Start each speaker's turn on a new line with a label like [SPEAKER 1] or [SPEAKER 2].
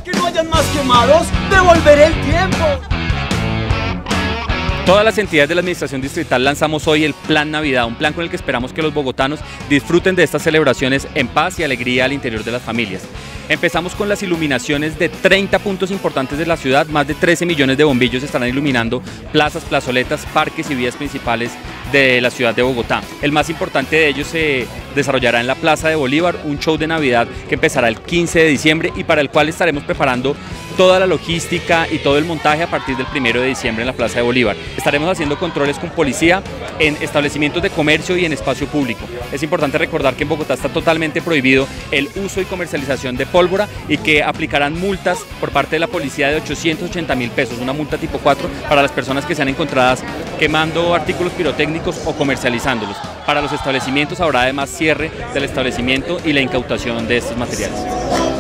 [SPEAKER 1] Para que no hayan más quemados, devolveré el tiempo.
[SPEAKER 2] Todas las entidades de la Administración Distrital lanzamos hoy el Plan Navidad, un plan con el que esperamos que los bogotanos disfruten de estas celebraciones en paz y alegría al interior de las familias. Empezamos con las iluminaciones de 30 puntos importantes de la ciudad, más de 13 millones de bombillos estarán iluminando plazas, plazoletas, parques y vías principales de la ciudad de Bogotá. El más importante de ellos se desarrollará en la Plaza de Bolívar, un show de Navidad que empezará el 15 de diciembre y para el cual estaremos preparando toda la logística y todo el montaje a partir del 1 de diciembre en la Plaza de Bolívar. Estaremos haciendo controles con policía en establecimientos de comercio y en espacio público. Es importante recordar que en Bogotá está totalmente prohibido el uso y comercialización de pólvora y que aplicarán multas por parte de la policía de 880.000 pesos, una multa tipo 4 para las personas que sean encontradas quemando artículos pirotécnicos o comercializándolos. Para los establecimientos habrá además cierre del establecimiento y la incautación de estos materiales.